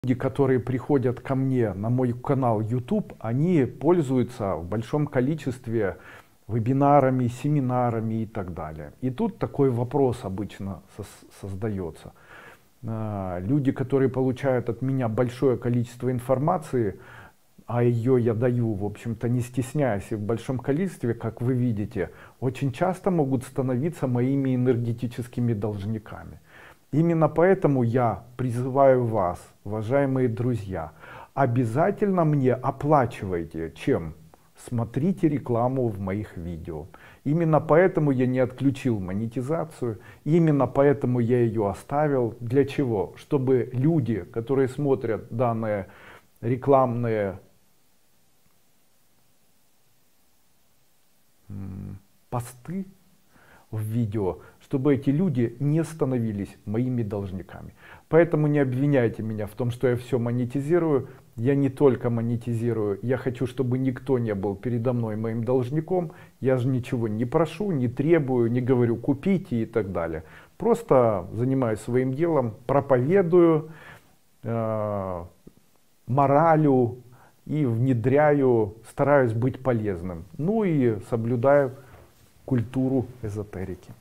Люди, которые приходят ко мне на мой канал YouTube, они пользуются в большом количестве вебинарами, семинарами и так далее. И тут такой вопрос обычно создается. Люди, которые получают от меня большое количество информации, а ее я даю, в общем-то, не стесняясь и в большом количестве, как вы видите, очень часто могут становиться моими энергетическими должниками. Именно поэтому я призываю вас, уважаемые друзья, обязательно мне оплачивайте. Чем? Смотрите рекламу в моих видео. Именно поэтому я не отключил монетизацию, именно поэтому я ее оставил. Для чего? Чтобы люди, которые смотрят данные рекламные посты в видео, чтобы эти люди не становились моими должниками. Поэтому не обвиняйте меня в том, что я все монетизирую. Я не только монетизирую, я хочу, чтобы никто не был передо мной моим должником. Я же ничего не прошу, не требую, не говорю купите и так далее. Просто занимаюсь своим делом, проповедую моралью и внедряю, стараюсь быть полезным. Ну и соблюдаю культуру эзотерики.